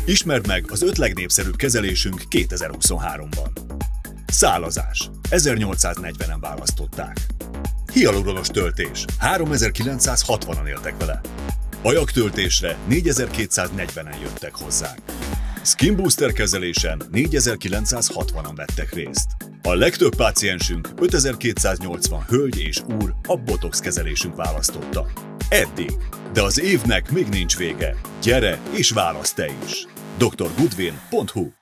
Ismerd meg az 5 legnépszerűbb kezelésünk 2023-ban. Szálazás. 1840-en választották. Hialuronos töltés. 3960-an éltek vele. Ajaktöltésre 4240-en jöttek hozzánk. Skin Booster kezelésen 4960-an vettek részt. A legtöbb páciensünk, 5280 hölgy és úr, a botox kezelésünk választotta. Eddig. De az évnek még nincs vége. Gyere és válaszd te is. drgoodwin.hu